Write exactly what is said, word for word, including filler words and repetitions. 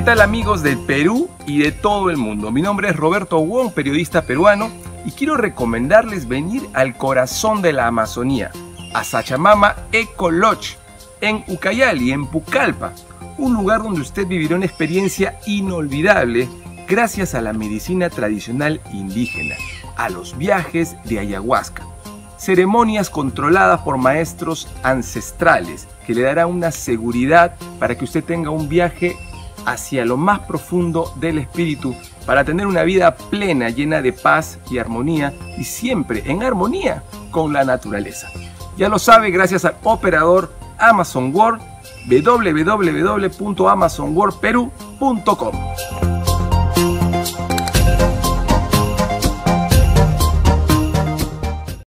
tal amigos del Perú y de todo el mundo? Mi nombre es Roberto Wong, periodista peruano, y quiero recomendarles venir al corazón de la Amazonía, a Sachamama Eco Lodge, en Ucayali, en Pucallpa, un lugar donde usted vivirá una experiencia inolvidable gracias a la medicina tradicional indígena, a los viajes de ayahuasca, ceremonias controladas por maestros ancestrales que le darán una seguridad para que usted tenga un viaje hacia lo más profundo del espíritu, para tener una vida plena, llena de paz y armonía, y siempre en armonía con la naturaleza. Ya lo sabe, gracias al operador Amazon World, w w w punto amazon world peru punto com.